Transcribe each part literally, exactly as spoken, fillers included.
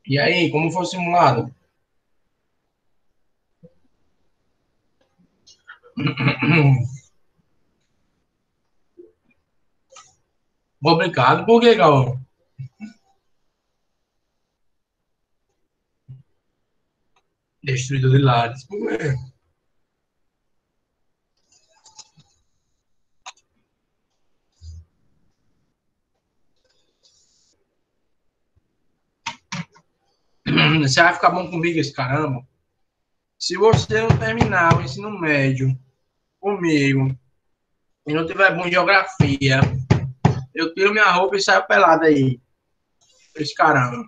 E aí, como foi o simulado? Complicado, por que, Galvão? Destruído de lares. Por quê? Você vai ficar bom comigo, esse caramba? Se você não terminar o ensino médio comigo e não tiver bom em geografia, eu tiro minha roupa e saio pelado aí. Esse caramba.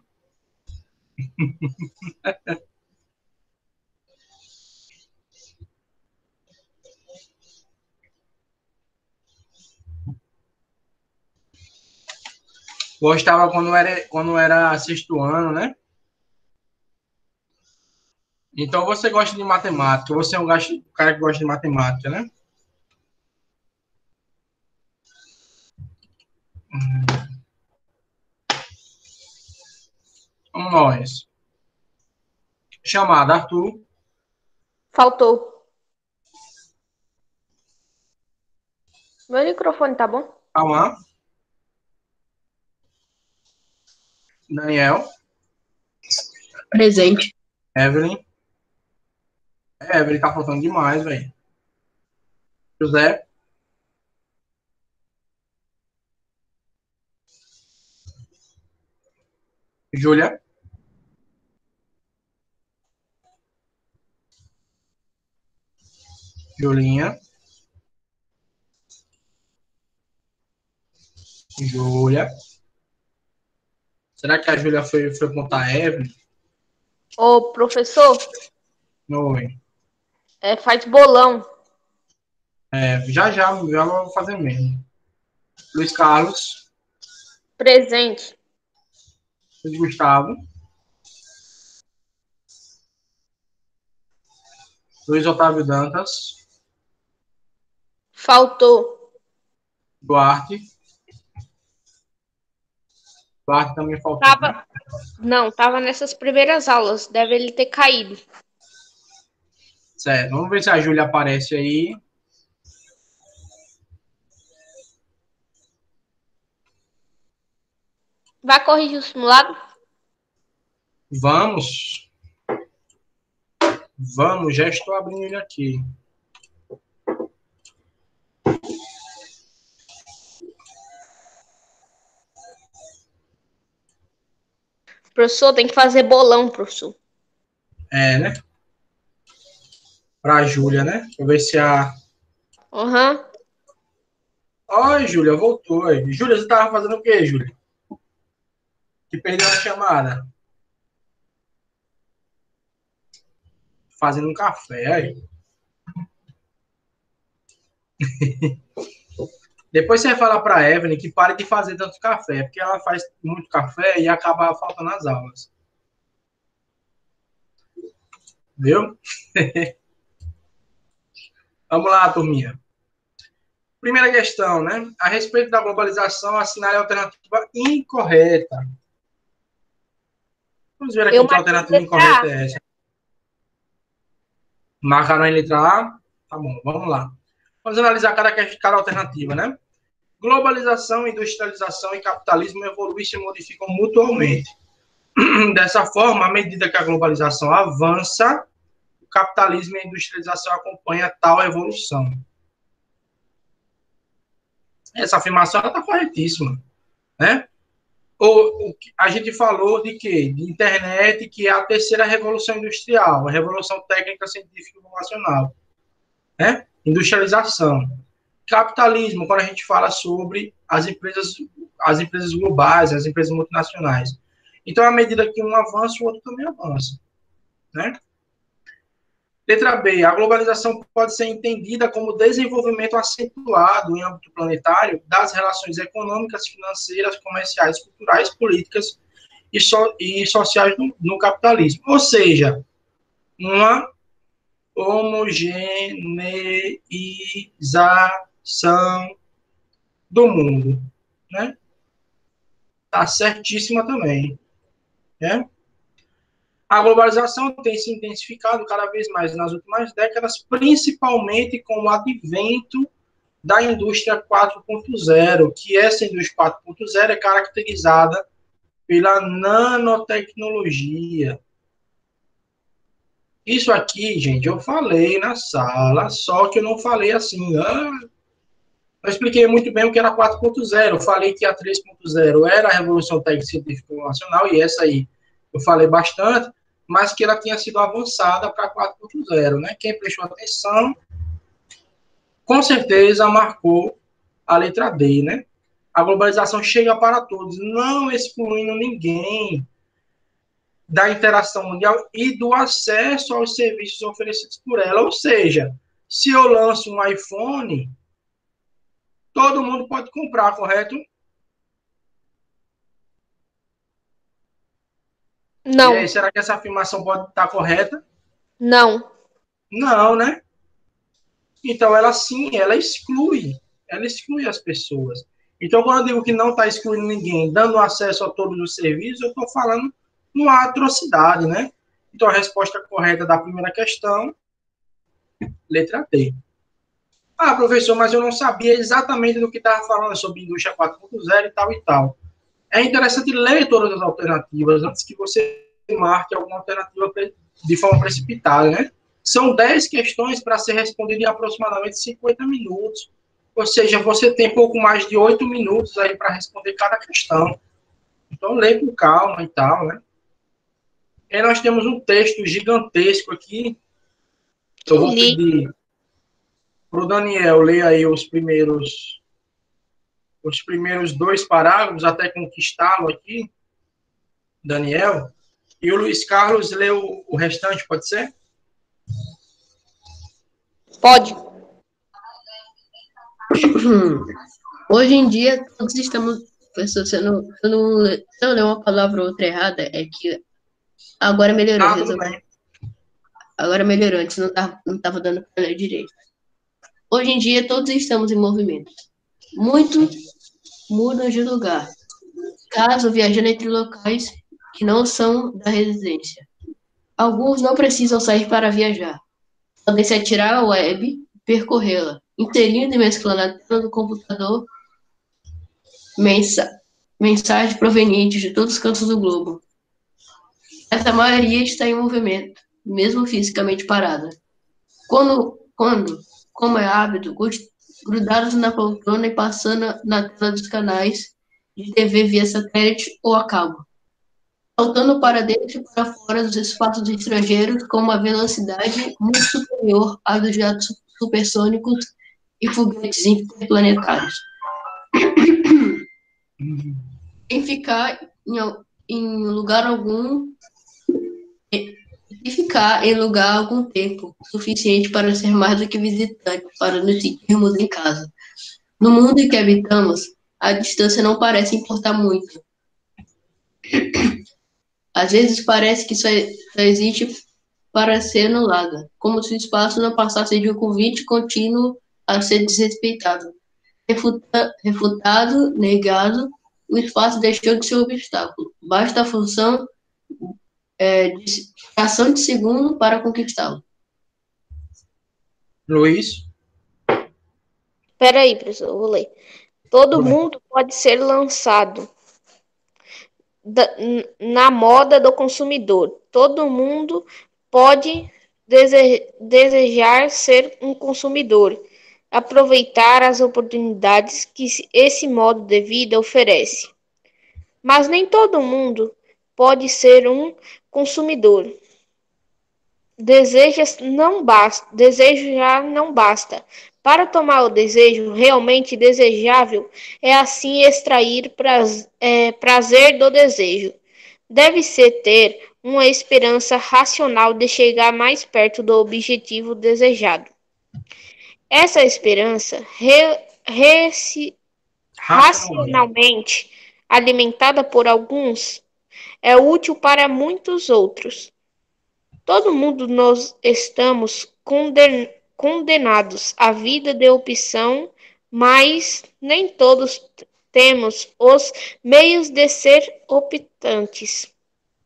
Gostava quando era, quando era sexto ano, né? Então você gosta de matemática. Você é um cara que gosta de matemática, né? Vamos nós. Chamada Arthur. Faltou. Meu microfone tá bom? Calma. Daniel. Presente. Evelyn. É, Evelyn tá faltando demais, velho. José. Júlia. Julinha. Júlia. Será que a Júlia foi, foi contar a Evelyn? Ô, professor, Oi. é, faz bolão. É, já, já, já vou fazer mesmo. Luiz Carlos. Presente. Luiz Gustavo. Luiz Otávio Dantas. Faltou. Duarte. Duarte também faltou. Tava... Né? Não, tava nessas primeiras aulas. Deve ele ter caído. Certo. Vamos ver se a Júlia aparece aí. Vai corrigir o simulado? Vamos. Vamos, já estou abrindo ele aqui. Professor, tem que fazer bolão, professor. É, né? Para a Júlia, né? Deixa eu ver se a. Aham. Uhum. Oi, Júlia, voltou. Aí. Júlia, você estava fazendo o quê, Júlia? Que perdeu a chamada. Fazendo um café aí. Depois você vai falar para a Evelyn que pare de fazer tanto café, porque ela faz muito café e acaba faltando as aulas. Viu? Vamos lá, turminha. Primeira questão, né? A respeito da globalização, assinale a alternativa incorreta. Vamos ver aqui Eu que a marquei alternativa letra incorreta A. é essa. Marcaram em letra A? Tá bom, vamos lá. Vamos analisar cada, cada alternativa, né? Globalização, industrialização e capitalismo evoluem e se modificam mutuamente. Dessa forma, à medida que a globalização avança, o capitalismo e a industrialização acompanham tal evolução. Essa afirmação está corretíssima, né? O, a gente falou de quê? De internet, que é a terceira revolução industrial, a revolução técnica, científica e informacional, né? Industrialização. Capitalismo, quando a gente fala sobre as empresas, as empresas globais, as empresas multinacionais. Então, à medida que um avança, o outro também avança, né? Letra B. A globalização pode ser entendida como desenvolvimento acentuado em âmbito planetário das relações econômicas, financeiras, comerciais, culturais, políticas e, so, e sociais no, no capitalismo. Ou seja, uma homogeneização do mundo, né? Tá certíssima também, né? A globalização tem se intensificado cada vez mais nas últimas décadas, principalmente com o advento da indústria quatro ponto zero, que essa indústria quatro ponto zero é caracterizada pela nanotecnologia. Isso aqui, gente, eu falei na sala, só que eu não falei assim, ah, eu expliquei muito bem o que era quatro ponto zero, eu falei que a três ponto zero era a Revolução Técnica Científica Nacional, e essa aí eu falei bastante, mas que ela tinha sido avançada para quatro ponto zero, né? Quem prestou atenção, com certeza marcou a letra D, né? A globalização chega para todos, não excluindo ninguém da interação mundial e do acesso aos serviços oferecidos por ela. Ou seja, se eu lanço um iPhone, todo mundo pode comprar, correto? Não. E aí, será que essa afirmação pode estar correta? Não. Não, né? Então, ela sim, ela exclui. Ela exclui as pessoas. Então, quando eu digo que não está excluindo ninguém, dando acesso a todos os serviços, eu estou falando uma atrocidade, né? Então, a resposta correta da primeira questão, letra D. Ah, professor, mas eu não sabia exatamente do que estava falando sobre indústria quatro ponto zero e tal e tal. É interessante ler todas as alternativas antes que você marque alguma alternativa de forma precipitada, né? São dez questões para ser respondido em aproximadamente cinquenta minutos. Ou seja, você tem pouco mais de oito minutos aí para responder cada questão. Então, lê com calma e tal, né? E aí nós temos um texto gigantesco aqui. Eu vou pedir para o Daniel ler aí os primeiros os primeiros dois parágrafos até conquistá-lo aqui, Daniel, e o Luiz Carlos lê o, o restante, pode ser? Pode. Hoje em dia, todos estamos... Professor, se eu não, se eu não, se eu ler uma palavra ou outra errada, é que agora melhorou. Ah, tudo bem. Agora melhorou, antes não estava não tava dando para ler direito. Hoje em dia, todos estamos em movimento. Muitos mudam de lugar, caso viajando entre locais que não são da residência. Alguns não precisam sair para viajar. Podem se atirar à web e percorrê-la, inserindo e mesclando a tela do computador mensa mensagens provenientes de todos os cantos do globo. Essa maioria está em movimento, mesmo fisicamente parada. Quando, quando como é hábito, grudados na poltrona e passando na tela dos canais de T V via satélite ou a cabo, saltando para dentro e para fora dos espaços estrangeiros com uma velocidade muito superior à dos jatos supersônicos e foguetes interplanetários. Em ficar em, em lugar algum e ficar em lugar algum tempo suficiente para ser mais do que visitante, para nos sentirmos em casa. No mundo em que habitamos, a distância não parece importar muito. Às vezes parece que só, só existe para ser anulada, como se o espaço não passasse de um convite contínuo a ser desrespeitado. Refuta, refutado, negado, o espaço deixou de ser um obstáculo. Basta a função é, de fração de segundo para conquistá-lo. Luiz? Espera aí, professor, eu vou ler. Todo Tudo mundo bem. Pode ser lançado da, na moda do consumidor. Todo mundo pode dese, desejar ser um consumidor, aproveitar as oportunidades que esse modo de vida oferece. Mas nem todo mundo pode ser um consumidor. Deseja não basta, desejar não basta. Para tomar o desejo realmente desejável, é assim extrair praz, é, prazer do desejo. Deve-se ter uma esperança racional de chegar mais perto do objetivo desejado. Essa esperança, re, re, racionalmente alimentada por alguns, é útil para muitos outros. Todo mundo nós estamos conden, condenados à vida de opção, mas nem todos temos os meios de ser optantes.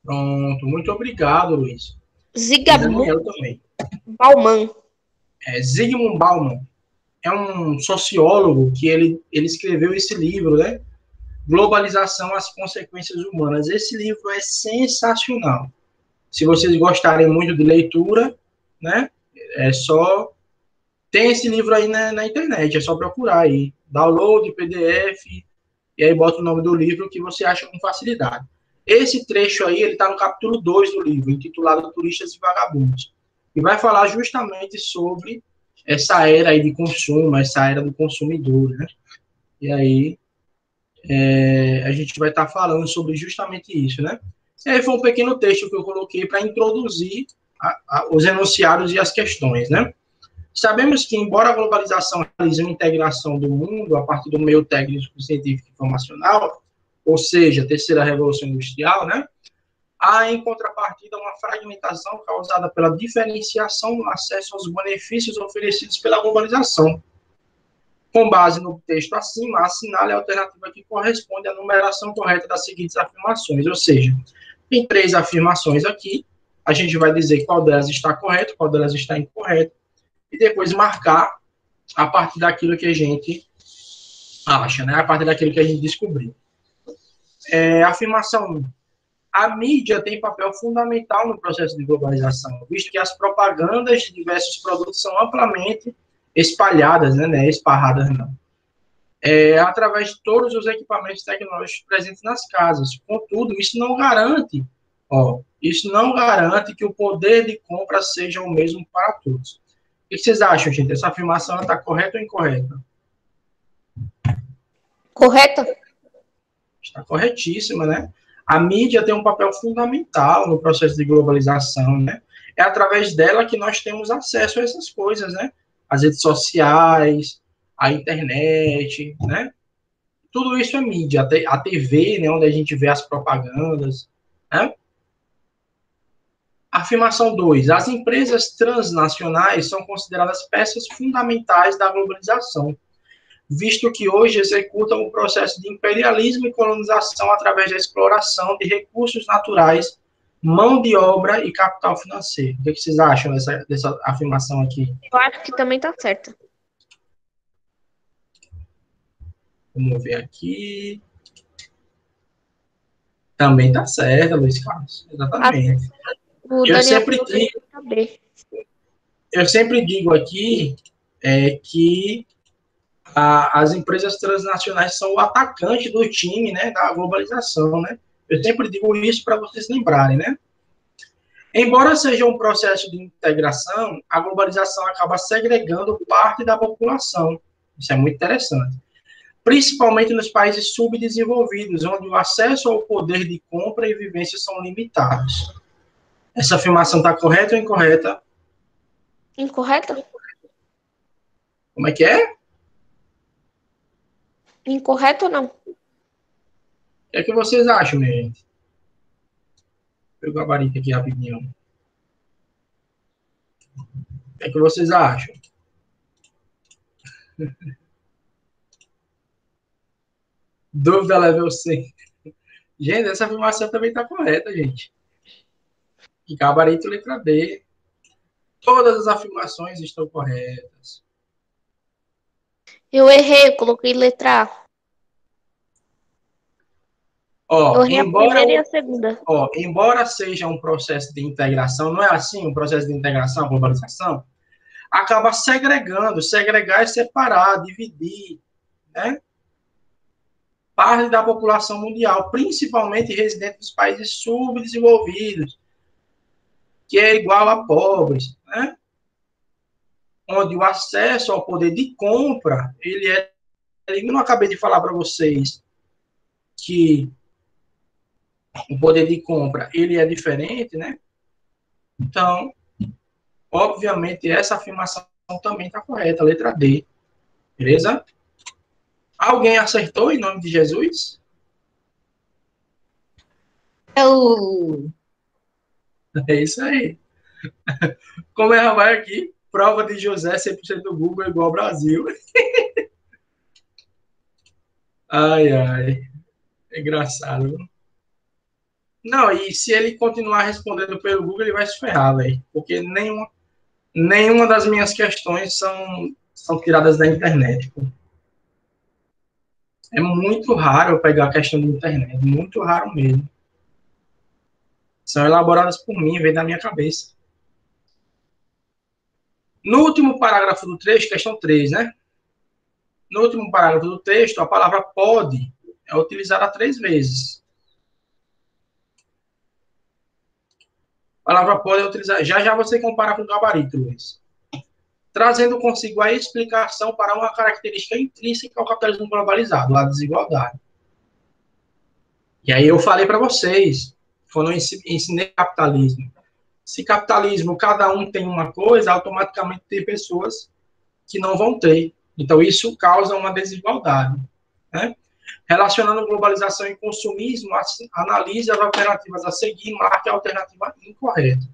Pronto, muito obrigado, Luiz. E Zygmunt Daniel também. Bauman. É, Zygmunt Bauman é um sociólogo que ele, ele escreveu esse livro, né? Globalização, as consequências humanas. Esse livro é sensacional. Se vocês gostarem muito de leitura, né? É só... Tem esse livro aí na, na internet, é só procurar aí. Download, P D F, e aí bota o nome do livro que você acha com facilidade. Esse trecho aí, ele está no capítulo dois do livro, intitulado Turistas e Vagabundos. E vai falar justamente sobre essa era aí de consumo, essa era do consumidor, né? E aí, é, a gente vai estar tá falando sobre justamente isso, né? E aí foi um pequeno texto que eu coloquei para introduzir a, a, os enunciados e as questões, né? Sabemos que, embora a globalização realize uma integração do mundo a partir do meio técnico, científico e informacional, ou seja, a terceira revolução industrial, né? Há, em contrapartida, uma fragmentação causada pela diferenciação no acesso aos benefícios oferecidos pela globalização. Com base no texto acima, assinale a alternativa que corresponde à numeração correta das seguintes afirmações, ou seja, tem três afirmações aqui, a gente vai dizer qual delas está correta, qual delas está incorreta, e depois marcar a partir daquilo que a gente acha, né? A partir daquilo que a gente descobriu. É, afirmação um. A mídia tem papel fundamental no processo de globalização, visto que as propagandas de diversos produtos são amplamente espalhadas, né? né esparradas, não. É, através de todos os equipamentos tecnológicos presentes nas casas. Contudo, isso não garante, ó, isso não garante que o poder de compra seja o mesmo para todos. O que vocês acham, gente? Essa afirmação está correta ou incorreta? Correta? Está corretíssima, né? A mídia tem um papel fundamental no processo de globalização, né? É através dela que nós temos acesso a essas coisas, né? As redes sociais, a internet, né? Tudo isso é mídia. A T V, né? Onde a gente vê as propagandas, né? Afirmação dois. As empresas transnacionais são consideradas peças fundamentais da globalização, visto que hoje executam o processo de imperialismo e colonização através da exploração de recursos naturais, mão de obra e capital financeiro. O que vocês acham dessa, dessa afirmação aqui? Eu acho que também está certa. Vamos ver aqui. Também está certa, Luiz Carlos. Exatamente. O eu, Daniel sempre digo, eu sempre digo aqui é, que a, as empresas transnacionais são o atacante do time, né, da globalização, né? Eu sempre digo isso para vocês lembrarem, né? Embora seja um processo de integração, a globalização acaba segregando parte da população. Isso é muito interessante. Principalmente nos países subdesenvolvidos, onde o acesso ao poder de compra e vivência são limitados. Essa afirmação está correta ou incorreta? Incorreta? Como é que é? Incorreto ou não? O que é que vocês acham, minha gente? Vou pegar o gabarito aqui rapidinho. O que é que vocês acham? Dúvida level cem. Gente, essa afirmação também está correta, gente. E gabarito letra B. Todas as afirmações estão corretas. Eu errei, eu coloquei letra A. Ó, eu errei embora, a primeira e a segunda. Ó, embora seja um processo de integração, não é assim um processo de integração, globalização? Acaba segregando. Segregar é separar, dividir, né? Parte da população mundial, principalmente residentes dos países subdesenvolvidos, que é igual a pobres, né? Onde o acesso ao poder de compra, ele é... Eu não acabei de falar para vocês que o poder de compra, ele é diferente, né? Então, obviamente, essa afirmação também está correta, letra D. Beleza? Alguém acertou em nome de Jesus? Eu... É isso aí. Como ela vai aqui, prova de José cem por cento do Google é igual ao Brasil. Ai, ai. É engraçado. Não, e se ele continuar respondendo pelo Google, ele vai se ferrar, velho. Porque nenhuma, nenhuma das minhas questões são, são tiradas da internet. Pô. É muito raro eu pegar a questão da internet. Muito raro mesmo. São elaboradas por mim, vem da minha cabeça. No último parágrafo do trecho, questão três, né? No último parágrafo do texto, a palavra pode é utilizada três vezes. A palavra pode é utilizada. Já já você compara com o gabarito, Luiz. Trazendo consigo a explicação para uma característica intrínseca ao capitalismo globalizado, a desigualdade. E aí eu falei para vocês, quando eu ensinei capitalismo, se capitalismo cada um tem uma coisa, automaticamente tem pessoas que não vão ter. Então isso causa uma desigualdade, né? Relacionando globalização e consumismo, analise as alternativas a seguir e marque a alternativa incorreta.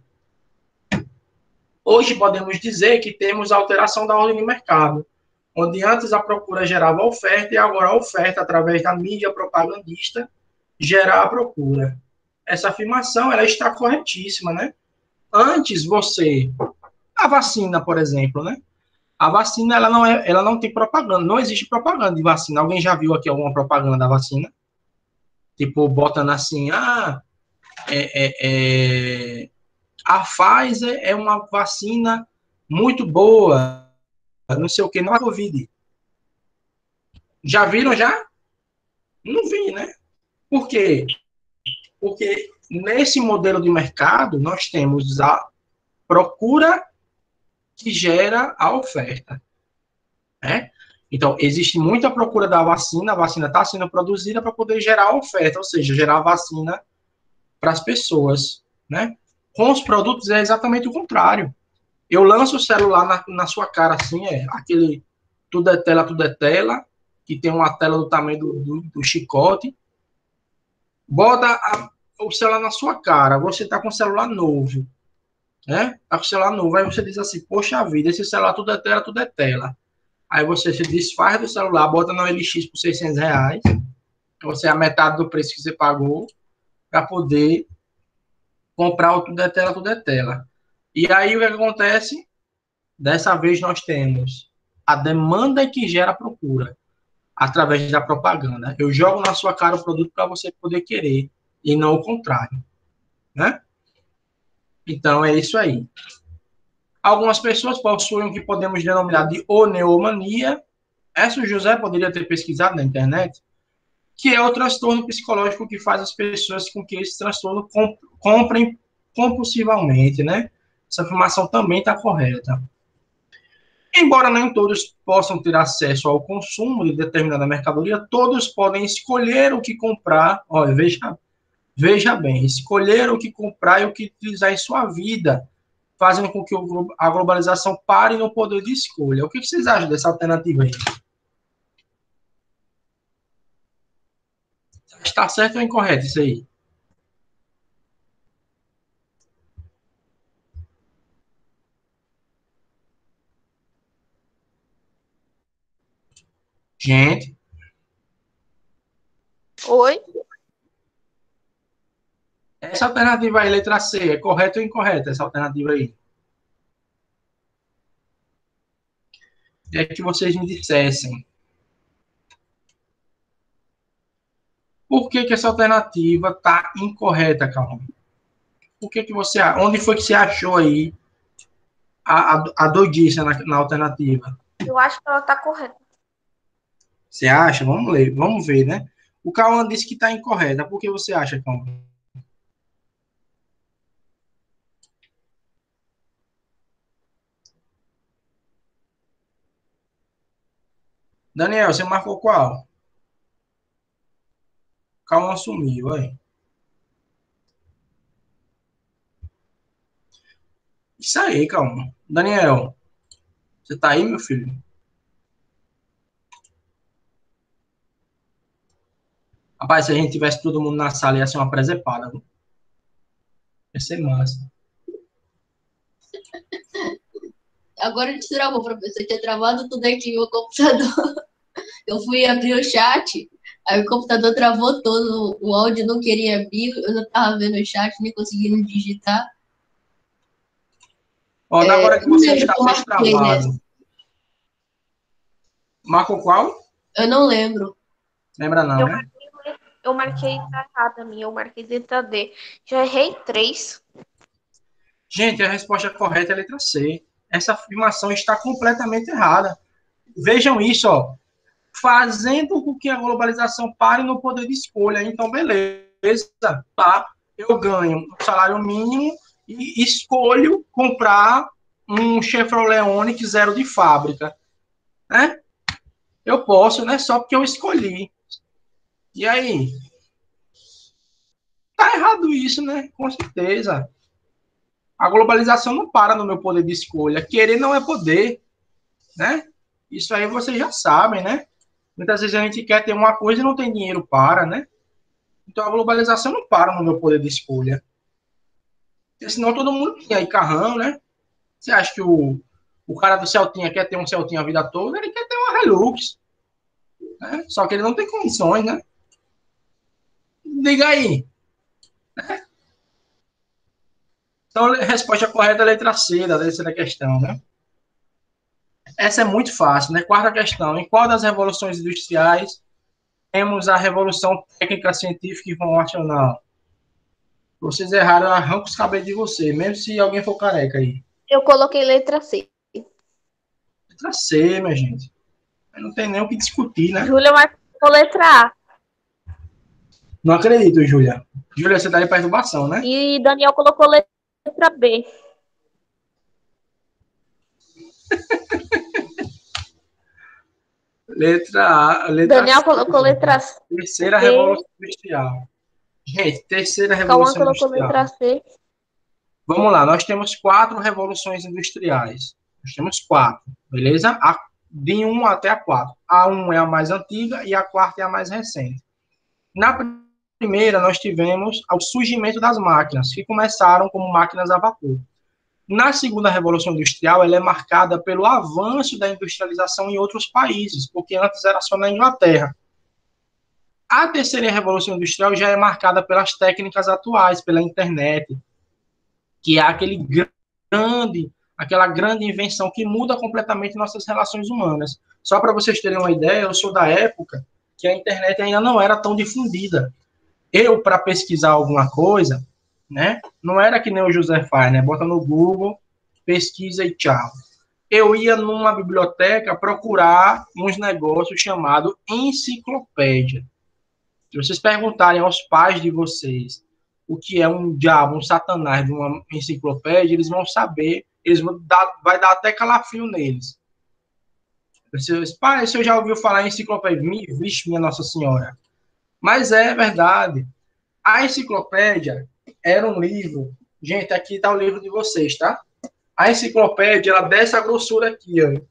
Hoje podemos dizer que temos a alteração da ordem do mercado, onde antes a procura gerava a oferta e agora a oferta, através da mídia propagandista, gera a procura. Essa afirmação ela está corretíssima, né? Antes você... A vacina, por exemplo, né? A vacina, ela não, é, ela não tem propaganda. Não existe propaganda de vacina. Alguém já viu aqui alguma propaganda da vacina? Tipo, botando assim, ah, é, é, é, a Pfizer é uma vacina muito boa, não sei o que, não é Covid. Já viram, já? Não vi, né? Por quê? Porque nesse modelo de mercado, nós temos a procura que gera a oferta. Né? Então, existe muita procura da vacina, a vacina está sendo produzida para poder gerar a oferta, ou seja, gerar a vacina para as pessoas. Né? Com os produtos é exatamente o contrário. Eu lanço o celular na, na sua cara, assim, é aquele tudo é tela, tudo é tela, que tem uma tela do tamanho do, do, do chicote, bota a, o celular na sua cara, você está com um celular novo, né? Está com o celular novo, aí você diz assim, poxa vida, esse celular tudo é tela, tudo é tela. Aí você se desfaz do celular, bota na O L X por seiscentos reais, você é a metade do preço que você pagou, para poder comprar o tudo é tela, tudo é tela. E aí o que acontece? Dessa vez nós temos a demanda que gera a procura, através da propaganda. Eu jogo na sua cara o produto para você poder querer, e não o contrário. Né? Então é isso aí. Algumas pessoas possuem o que podemos denominar de oneomania. Essa o José poderia ter pesquisado na internet, que é o transtorno psicológico que faz as pessoas com que esse transtorno comp comprem compulsivamente, né? Essa afirmação também está correta. Embora nem todos possam ter acesso ao consumo de determinada mercadoria, todos podem escolher o que comprar. Olha, veja, veja bem, escolher o que comprar e o que utilizar em sua vida, fazendo com que a globalização pare no poder de escolha. O que vocês acham dessa alternativa aí? Está certo ou incorreto isso aí? Gente. Oi? Essa alternativa aí, letra C, é correta ou incorreta essa alternativa aí? É que vocês me dissessem. Por que que essa alternativa está incorreta, Calma? Por que que você... Onde foi que você achou aí a, a, a doidice na, na alternativa? Eu acho que ela está correta. Você acha? Vamos ler, vamos ver, né? O Cauã disse que está incorreta. Por que você acha, Cauã? Daniel, você marcou qual? Cauã sumiu, vai. Isso aí, Cauã. Daniel, você tá aí, meu filho? Rapaz, se a gente tivesse todo mundo na sala, ia ser uma presepada, viu? Ia ser massa. Agora ele travou, professor. Tinha travado tudo aqui no meu computador. Eu fui abrir o chat, Aí o computador travou todo, o áudio não queria abrir, eu não tava vendo o chat, nem conseguindo digitar. Ó, na É, hora que não você lembro está que eu marquei destravado, nessa. marcou qual? Eu não lembro. Lembra não, Eu né? marquei, eu marquei errada a minha, eu marquei letra D. Já errei três. Gente, a resposta correta é a letra C. Essa afirmação está completamente errada. Vejam isso, ó. Fazendo com que a globalização pare no poder de escolha. Então, beleza, tá? Eu ganho um salário mínimo e escolho comprar um Chevrolet Onix zero de fábrica, né? Eu posso, né? Só porque eu escolhi. E aí? Tá errado isso, né? Com certeza. A globalização não para no meu poder de escolha. Querer não é poder, né? Isso aí vocês já sabem, né? Muitas vezes a gente quer ter uma coisa e não tem dinheiro para, né? Então a globalização não para no meu poder de escolha. Porque senão todo mundo tinha aí carrão, né? Você acha que o, o cara do Celtinha quer ter um Celtinha a vida toda? Ele quer ter uma Hilux, né? Só que ele não tem condições, né? Diga aí. Então a resposta correta é a letra C, da terceira questão, né? Essa é muito fácil, né? Quarta questão. Em qual das revoluções industriais temos a revolução técnica, científica e informacional? Vocês erraram, eu arranco os cabelos de você, mesmo se alguém for careca aí. Eu coloquei letra C. Letra C, minha gente. Não tem nem o que discutir, né? Júlia marcou letra A. Não acredito, Júlia. Júlia, você tá de perturbação, né? E Daniel colocou letra B. Letra A, letra Daniel C. colocou letra C. Terceira Revolução Industrial. Gente, terceira Cauã Revolução colocou Industrial. letra C. Vamos lá, nós temos quatro revoluções industriais. Nós temos quatro, beleza? A, de um até a quatro. A um é a mais antiga e a quarta é a mais recente. Na primeira, nós tivemos o surgimento das máquinas, que começaram como máquinas a vapor. Na segunda Revolução Industrial, ela é marcada pelo avanço da industrialização em outros países, porque antes era só na Inglaterra. A terceira Revolução Industrial já é marcada pelas técnicas atuais, pela internet, que é aquele grande, aquela grande invenção que muda completamente nossas relações humanas. Só para vocês terem uma ideia, eu sou da época que a internet ainda não era tão difundida. Eu, para pesquisar alguma coisa, né, não era que nem o José faz, né, bota no Google, pesquisa e tchau. Eu ia numa biblioteca procurar uns negócios chamados enciclopédia. Se vocês perguntarem aos pais de vocês o que é um diabo, um satanás de uma enciclopédia, eles vão saber, eles vão dar, vai dar até calafrio neles. Vocês, pai, você já ouviu falar em enciclopédia? Vixe, minha Nossa Senhora. Mas é verdade. A enciclopédia era um livro. Gente, aqui está o livro de vocês, tá? A enciclopédia, ela dessa grossura aqui, ó.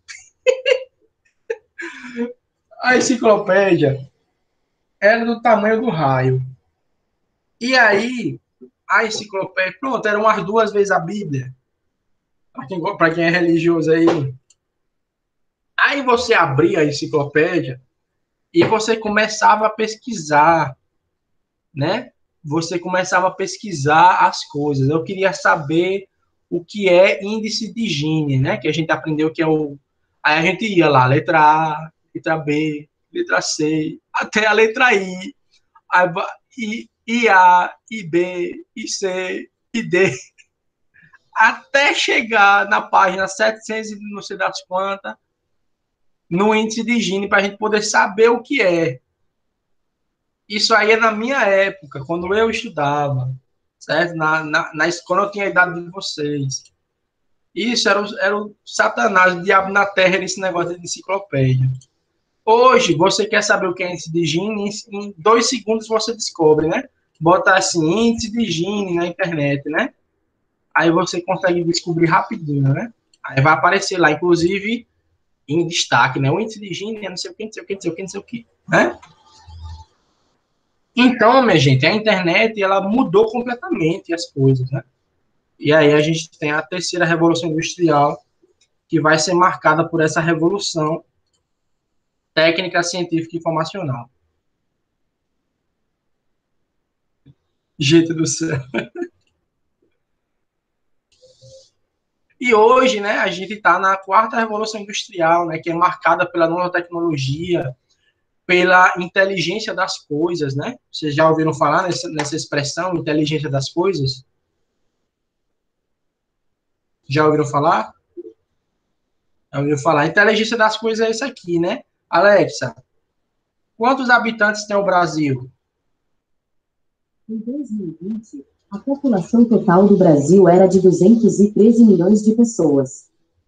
A enciclopédia era do tamanho do raio. E aí, a enciclopédia, pronto, eram umas duas vezes a Bíblia. Para quem, para quem é religioso aí. Aí você abria a enciclopédia e você começava a pesquisar, né? Você começava a pesquisar as coisas. Eu queria saber o que é índice de Gini, né? Que a gente aprendeu que é o... Aí a gente ia lá, letra A, letra B, letra C, até a letra I. Aí, I, I A, I B, I C, I D. Até chegar na página setecentos e não sei das quantas, no índice de Gini, para a gente poder saber o que é. Isso aí é na minha época, quando eu estudava, certo? Na, na, na escola eu tinha a idade de vocês. Isso era o, era o satanás, o diabo na terra, esse negócio de enciclopédia. Hoje, você quer saber o que é índice de Gini, em dois segundos você descobre, né? Bota assim, índice de Gini na internet, né? Aí você consegue descobrir rapidinho, né? Aí vai aparecer lá, inclusive, em destaque, né? O índice de Gini é não sei o que, não sei o que, não sei o que, não sei o que, né? Então, minha gente, a internet, ela mudou completamente as coisas, né? E aí a gente tem a terceira revolução industrial, que vai ser marcada por essa revolução técnica, científica e informacional. Gente do céu. E hoje, né, a gente está na quarta revolução industrial, né, que é marcada pela nova tecnologia, pela inteligência das coisas, né? Vocês já ouviram falar nessa, nessa expressão, inteligência das coisas? Já ouviram falar? Já ouviram falar? Inteligência das coisas é isso aqui, né? Alexa, quantos habitantes tem o Brasil? Em dois mil e vinte, a população total do Brasil era de duzentos e treze milhões de pessoas.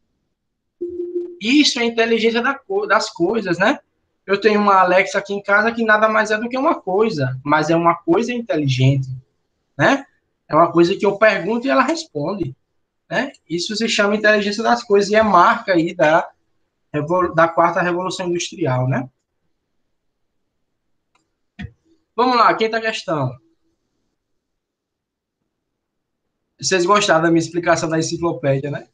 Isso é inteligência das coisas, né? Eu tenho uma Alexa aqui em casa que nada mais é do que uma coisa, mas é uma coisa inteligente, né? É uma coisa que eu pergunto e ela responde, né? Isso se chama inteligência das coisas e é marca aí da, da quarta revolução industrial, né? Vamos lá, quinta questão. Vocês gostaram da minha explicação da enciclopédia, né?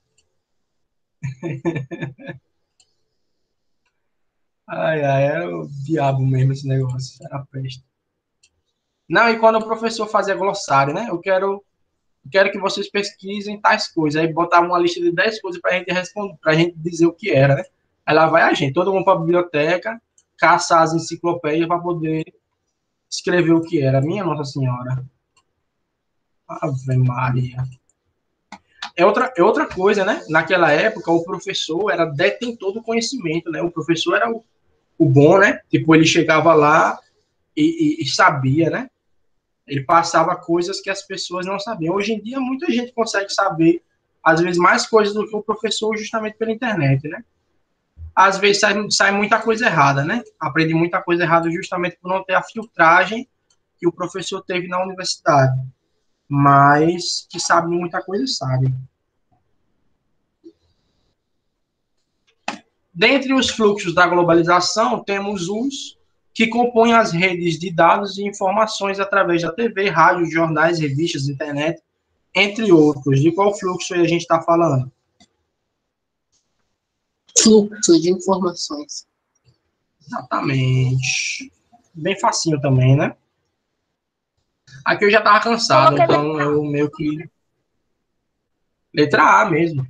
Ai, ai, era o diabo mesmo esse negócio, era a peste. Não, e quando o professor fazia glossário, né? Eu quero, eu quero que vocês pesquisem tais coisas. Aí botava uma lista de dez coisas para a gente responder, para a gente dizer o que era, né? Aí lá vai a gente, todo mundo para a biblioteca, caçar as enciclopédias para poder escrever o que era. Minha Nossa Senhora. Ave Maria. É outra, é outra coisa, né? Naquela época, o professor era detentor do conhecimento, né? O professor era o, o bom, né? Tipo, ele chegava lá e, e, e sabia, né? Ele passava coisas que as pessoas não sabiam. Hoje em dia, muita gente consegue saber, às vezes, mais coisas do que o professor justamente pela internet, né? Às vezes sai, sai muita coisa errada, né? Aprende muita coisa errada justamente por não ter a filtragem que o professor teve na universidade. Mas que sabe muita coisa, sabe. Dentre os fluxos da globalização, temos os que compõem as redes de dados e informações através da T V, rádio, jornais, revistas, internet, entre outros. De qual fluxo a gente está falando? Fluxo de informações. Exatamente. Bem facinho também, né? Aqui eu já estava cansado, então eu meio que... Letra A mesmo.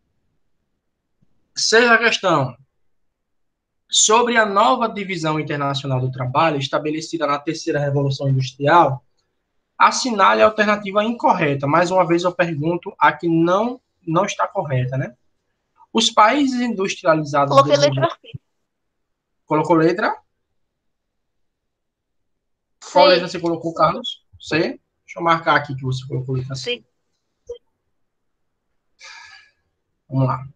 Sexta questão. Sobre a nova divisão internacional do trabalho, estabelecida na terceira revolução industrial, assinale a alternativa incorreta. Mais uma vez eu pergunto a que não, não está correta, né? Os países industrializados... Coloquei letra C. Colocou letra? C. Qual letra você colocou, Carlos? C? Deixa eu marcar aqui que você colocou letra C. C. Vamos lá.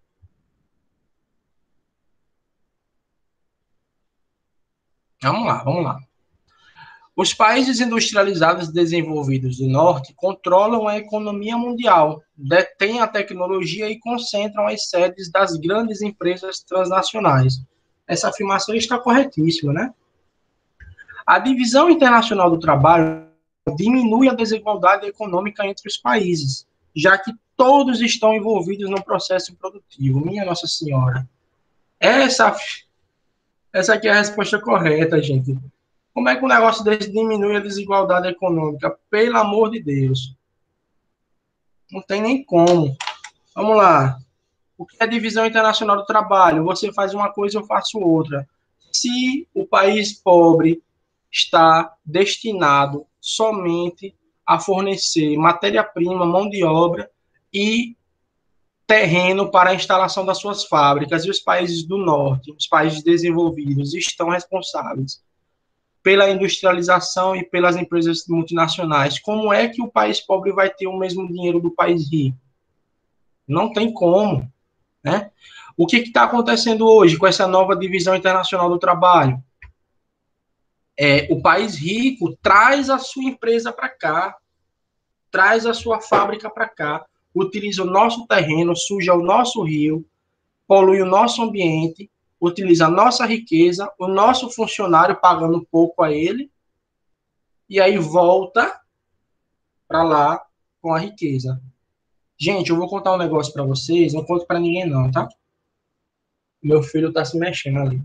Vamos lá, vamos lá. Os países industrializados desenvolvidos do norte controlam a economia mundial, detêm a tecnologia e concentram as sedes das grandes empresas transnacionais. Essa afirmação está corretíssima, né? A divisão internacional do trabalho diminui a desigualdade econômica entre os países, já que todos estão envolvidos no processo produtivo. Minha Nossa Senhora. Essa, essa aqui é a resposta correta, gente. Como é que um negócio desse diminui a desigualdade econômica? Pelo amor de Deus. Não tem nem como. Vamos lá. O que é divisão internacional do trabalho? Você faz uma coisa, eu faço outra. Se o país pobre está destinado somente a fornecer matéria-prima, mão de obra e terreno para a instalação das suas fábricas, e os países do norte, os países desenvolvidos, estão responsáveis pela industrialização e pelas empresas multinacionais, como é que o país pobre vai ter o mesmo dinheiro do país rico? Não tem como, né? O que está acontecendo hoje com essa nova divisão internacional do trabalho? É, o país rico traz a sua empresa para cá, traz a sua fábrica para cá, utiliza o nosso terreno, suja o nosso rio, polui o nosso ambiente, utiliza a nossa riqueza, o nosso funcionário pagando pouco a ele, e aí volta para lá com a riqueza. Gente, eu vou contar um negócio para vocês, não conto para ninguém não, tá? Meu filho tá se mexendo ali.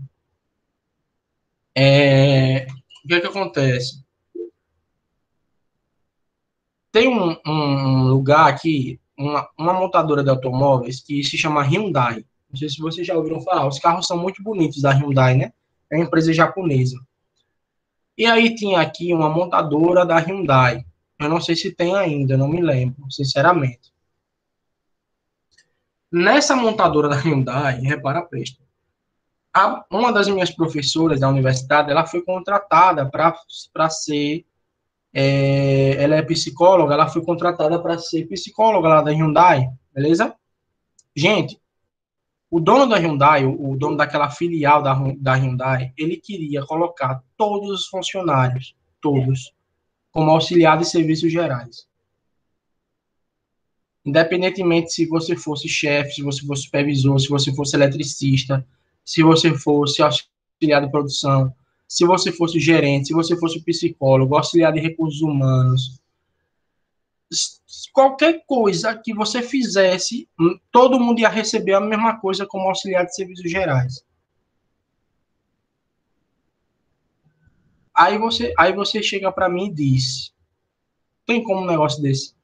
É... O que é que acontece? tem um, um lugar aqui, uma, uma montadora de automóveis que se chama Hyundai. Não sei se vocês já ouviram falar. Os carros são muito bonitos da Hyundai, né? É uma empresa japonesa. E aí tinha aqui uma montadora da Hyundai. Eu não sei se tem ainda, não me lembro, sinceramente. Nessa montadora da Hyundai, repara, presto, a, uma das minhas professoras da universidade, ela foi contratada para ser, é, ela é psicóloga, ela foi contratada para ser psicóloga lá da Hyundai, beleza? Gente, o dono da Hyundai, o, o dono daquela filial da, da Hyundai, ele queria colocar todos os funcionários, todos, como auxiliar de serviços gerais. Independentemente se você fosse chefe, se você fosse supervisor, se você fosse eletricista, se você fosse auxiliar de produção, se você fosse gerente, se você fosse psicólogo, auxiliar de recursos humanos, qualquer coisa que você fizesse, todo mundo ia receber a mesma coisa como auxiliar de serviços gerais. Aí você, aí você chega para mim e diz, tem como um negócio desse?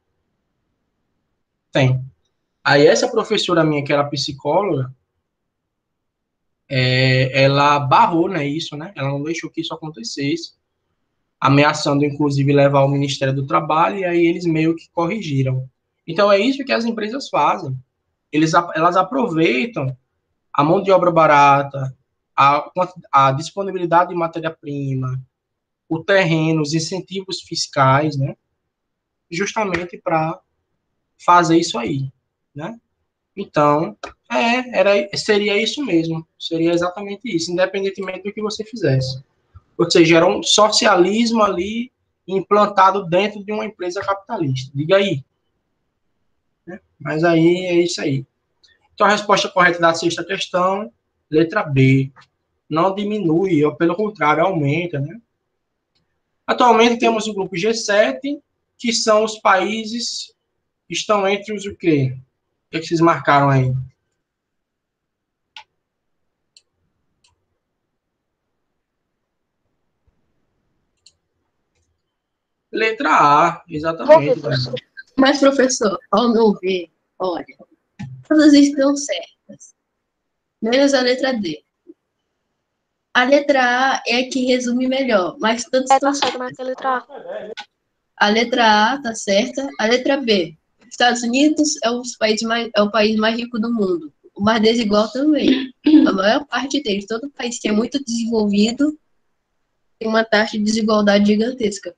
Tem. Aí essa professora minha, que era psicóloga, é, ela barrou, né, isso, né? Ela não deixou que isso acontecesse, ameaçando, inclusive, levar ao Ministério do Trabalho, e aí eles meio que corrigiram. Então, é isso que as empresas fazem. Eles, elas aproveitam a mão de obra barata, a, a disponibilidade de matéria-prima, o terreno, os incentivos fiscais, né? Justamente para fazer isso aí, né? Então, é, era, seria isso mesmo. Seria exatamente isso, independentemente do que você fizesse. Ou seja, era um socialismo ali implantado dentro de uma empresa capitalista. Diga aí. Né? Mas aí é isso aí. Então, a resposta correta da sexta questão, letra B. Não diminui, ou pelo contrário, aumenta, né? Atualmente temos o grupo G sete, que são os países que estão entre os o quê? O que, é que vocês marcaram aí? Letra A, exatamente. Professor. Mas, professor, ao meu ver, olha, todas estão certas, menos a letra D. A letra A é a que resume melhor, mas todas É, estão tá certo, mas a letra A. A letra A tá certa. A letra B. Estados Unidos é, os país mais, é o país mais rico do mundo. O mais desigual também. A maior parte deles, todo país que é muito desenvolvido, tem uma taxa de desigualdade gigantesca.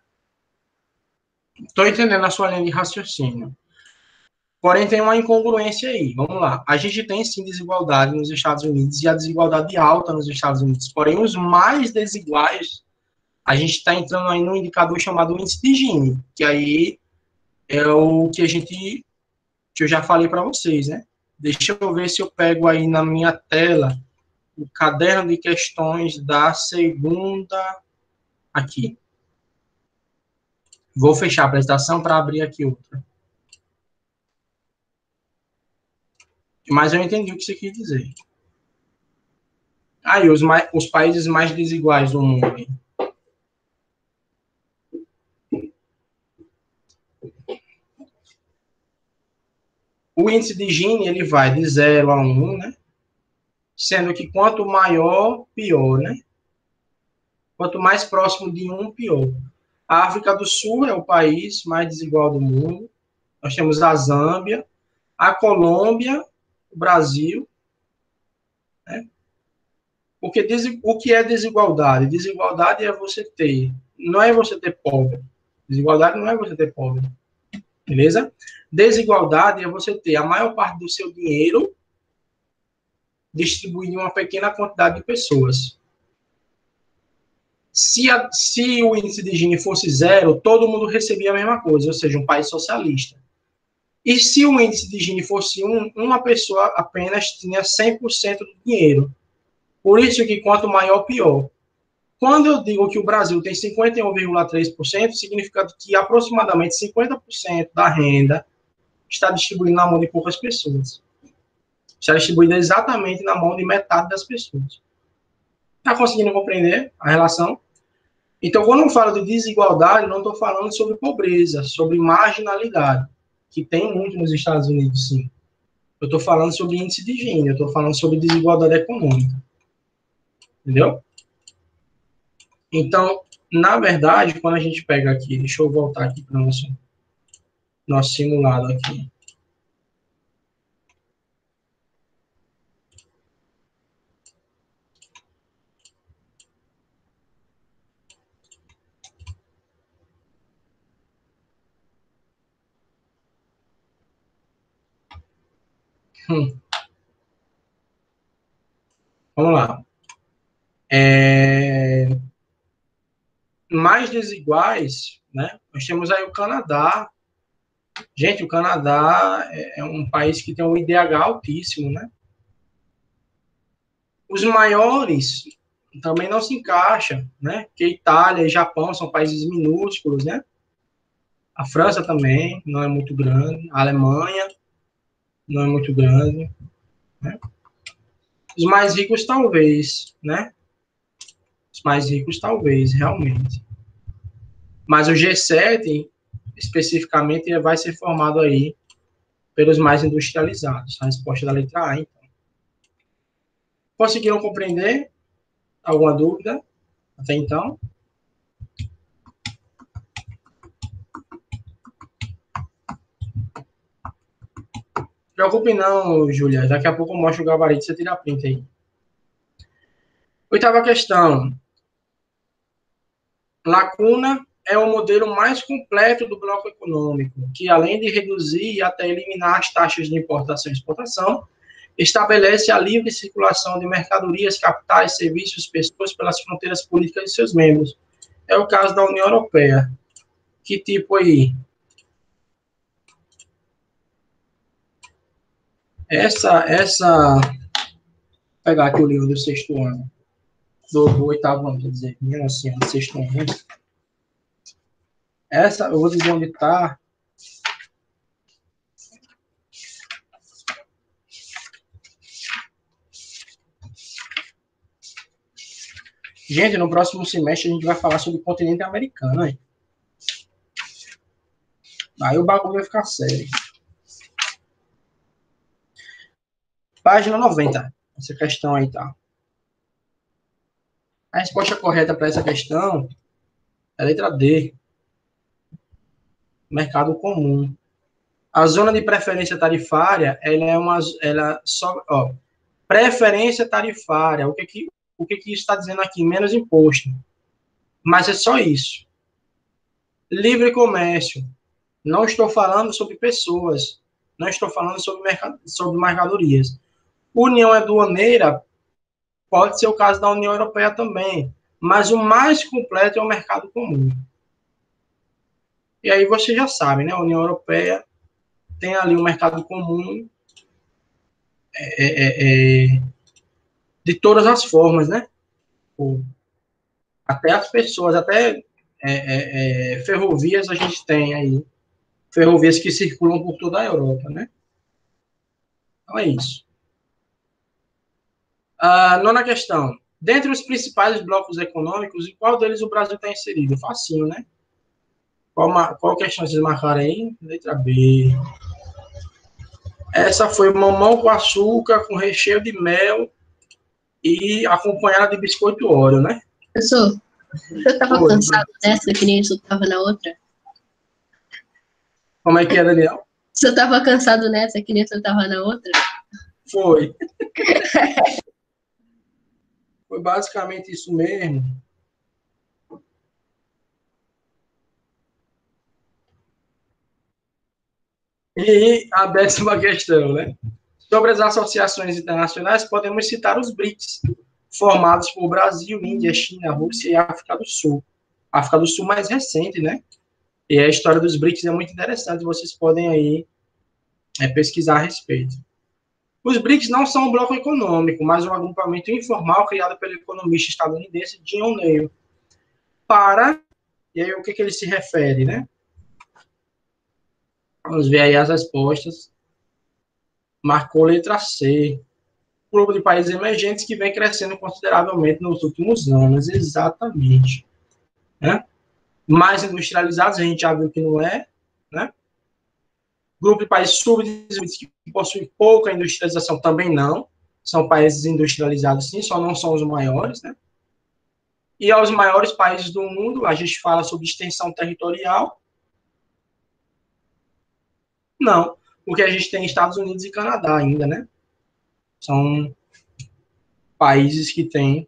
Estou entendendo a sua linha de raciocínio. Porém, tem uma incongruência aí. Vamos lá. A gente tem, sim, desigualdade nos Estados Unidos e a desigualdade alta nos Estados Unidos. Porém, os mais desiguais, a gente está entrando aí num indicador chamado índice de Gini, que aí é o que a gente, que eu já falei para vocês, né? Deixa eu ver se eu pego aí na minha tela o caderno de questões da segunda aqui. Vou fechar a apresentação para abrir aqui outra. Mas eu entendi o que você quis dizer. Aí, os, mais, os países mais desiguais do mundo. O índice de Gini, ele vai de zero a um, né? Sendo que quanto maior, pior, né? Quanto mais próximo de um, pior. A África do Sul é o país mais desigual do mundo. Nós temos a Zâmbia, a Colômbia, o Brasil, né? Porque o que é desigualdade? Desigualdade é você ter, não é você ter pobre. Desigualdade não é você ter pobre. Beleza? Desigualdade é você ter a maior parte do seu dinheiro distribuído em uma pequena quantidade de pessoas. Se, a, se o índice de Gini fosse zero, todo mundo recebia a mesma coisa, ou seja, um país socialista. E se o índice de Gini fosse um, uma pessoa apenas tinha cem por cento do dinheiro. Por isso que quanto maior, pior. Quando eu digo que o Brasil tem cinquenta e um vírgula três por cento, significa que aproximadamente cinquenta por cento da renda está distribuída na mão de poucas pessoas. Está distribuída exatamente na mão de metade das pessoas. Está conseguindo compreender a relação? Então, quando eu falo de desigualdade, não estou falando sobre pobreza, sobre marginalidade, que tem muito nos Estados Unidos, sim. Eu estou falando sobre índice de Gini, eu estou falando sobre desigualdade econômica. Entendeu? Então, na verdade, quando a gente pega aqui, deixa eu voltar aqui para o nosso, nosso simulado aqui. Hum. Vamos lá. É... Mais desiguais, né? Nós temos aí o Canadá. Gente, o Canadá é um país que tem um I D H altíssimo, né? Os maiores também não se encaixam, né? Porque Itália e Japão são países minúsculos, né? A França também não é muito grande. A Alemanha não é muito grande, né? Os mais ricos, talvez, né? Os mais ricos, talvez, realmente. Mas o G sete, especificamente, vai ser formado aí pelos mais industrializados. A resposta da letra A, então. Conseguiram compreender? Alguma dúvida até então? Preocupe não, Júlia. Daqui a pouco eu mostro o gabarito, você tira a print aí. Oitava questão. Lacuna é o modelo mais completo do bloco econômico, que além de reduzir e até eliminar as taxas de importação e exportação, estabelece a livre circulação de mercadorias, capitais, serviços, pessoas pelas fronteiras políticas de seus membros. É o caso da União Europeia. Que tipo aí? Essa, essa... Vou pegar aqui o livro do sexto ano. Do, do oitavo ano, quer dizer, minha senhora, do sexto ano. Essa, eu vou dizer onde está. Gente, no próximo semestre a gente vai falar sobre o continente americano, hein? Aí o bagulho vai ficar sério. Página noventa. Essa questão aí, tá? A resposta correta para essa questão é a letra D. Mercado comum. A zona de preferência tarifária, ela é uma... Ela só, ó, preferência tarifária. O que que, o que que isso está dizendo aqui? Menos imposto. Mas é só isso. Livre comércio. Não estou falando sobre pessoas. Não estou falando sobre, mercad sobre mercadorias. União aduaneira pode ser o caso da União Europeia também. Mas o mais completo é o mercado comum. E aí você já sabe, né? A União Europeia tem ali um mercado comum é, é, é, de todas as formas, né? Até as pessoas, até é, é, é, ferrovias a gente tem aí. Ferrovias que circulam por toda a Europa, né? Então é isso. Ah, nona questão. Dentre os principais blocos econômicos, em qual deles o Brasil está inserido? Facinho, né? Qual, qual questão vocês marcaram aí? Letra B. Essa foi mamão com açúcar, com recheio de mel e acompanhada de biscoito Oreo, né? Professor, você estava cansado dessa que nem eu estava na outra? Como é que é, Daniel? Você estava cansado nessa que nem eu estava na outra? Foi. Foi basicamente isso mesmo. E a décima questão, né? Sobre as associações internacionais, podemos citar os BRICS, formados por Brasil, Índia, China, Rússia e África do Sul. A África do Sul mais recente, né? E a história dos BRICS é muito interessante, vocês podem aí é, pesquisar a respeito. Os BRICS não são um bloco econômico, mas um agrupamento informal criado pelo economista estadunidense Jim O'Neill para... E aí, o que, que ele se refere, né? Vamos ver aí as respostas. Marcou letra C. Grupo de países emergentes que vem crescendo consideravelmente nos últimos anos. Exatamente. né? Mais industrializados, a gente já viu que não é, né? Grupo de países subdesenvolvidos que possuem pouca industrialização também não. São países industrializados, sim, só não são os maiores, né? E aos maiores países do mundo, a gente fala sobre extensão territorial. Não, porque a gente tem Estados Unidos e Canadá ainda, né? São países que têm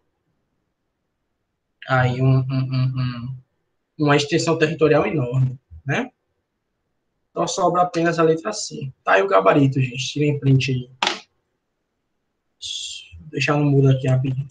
aí um, um, um, uma extensão territorial enorme, né? Então sobra apenas a letra C. Tá aí o gabarito, gente. Tirem print aí. Vou deixar no mudo aqui rapidinho.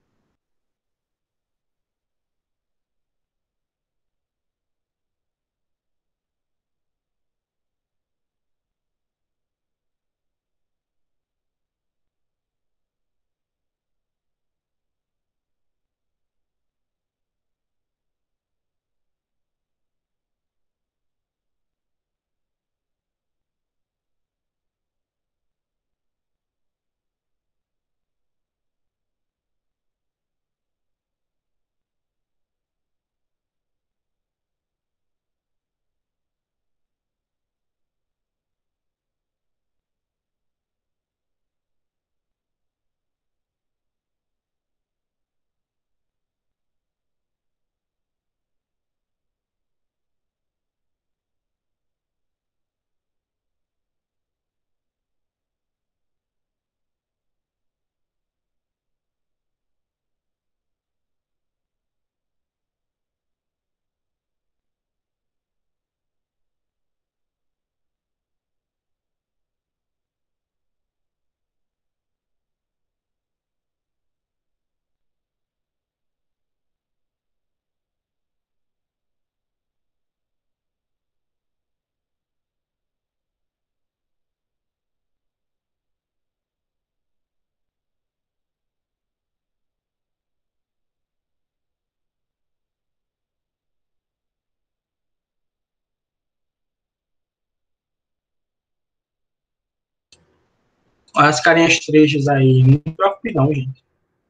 As carinhas trechas aí. Não se preocupe não, gente.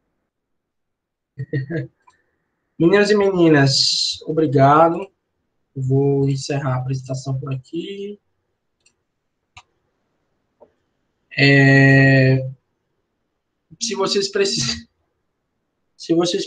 Meninos e meninas, obrigado. Vou encerrar a apresentação por aqui. É... Se vocês precisam... Se vocês